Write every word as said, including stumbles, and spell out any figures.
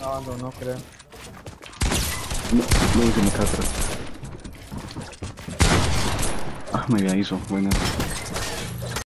No, no, no creo. No, no, se me cae atrás. Ah, me había hizo, buena.